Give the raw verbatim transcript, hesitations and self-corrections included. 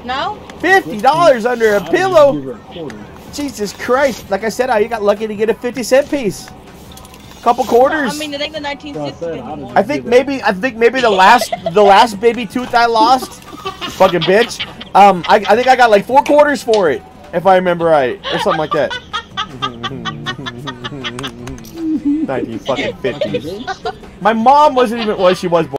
No? Fifty dollars under a pillow. Jesus Christ! Like I said, I got lucky to get a fifty cent piece. Couple quarters. No, I mean, it ain't the nineteen sixties anymore. I think maybe I think maybe the last the last baby tooth I lost, fucking bitch. Um, I I think I got like four quarters for it, if I remember right, or something like that. nineteen fucking fifties. My mom wasn't even well, she was born.